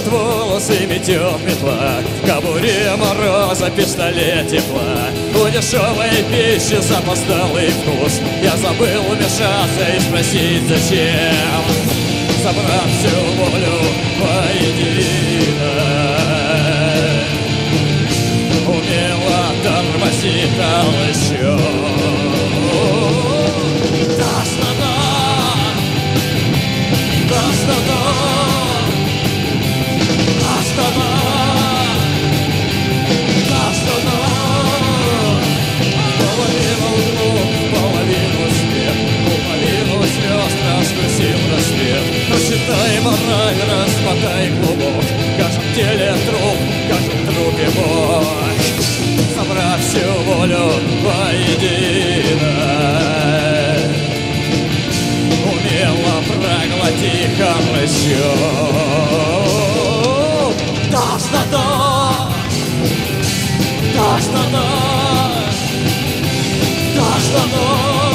Колышет волосы, метет метла, в кобуре мороза, пистолет тепла. У дешевой пищи запоздалый вкус. Я забыл вмешаться и спросить, зачем, собрав всю волю воедино. Умело тормозит толщу. Считай мораль, распатай клубок. В каждом теле труп, в каждом трупе Бог. Собрав всю волю воедино, умело проглоти хрущу. Тошнота, тошнота, тошнота,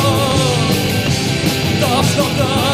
тошнота.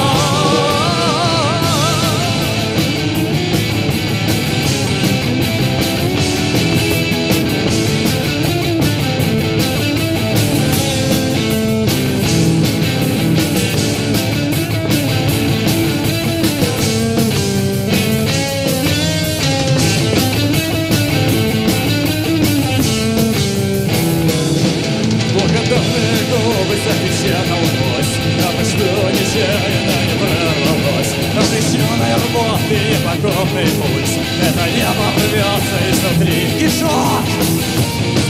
Запечаталось, а что нечаянно не прорвалось. Разрещенная рвоты и покорный пульс. Это небо рвется изнутри кишок.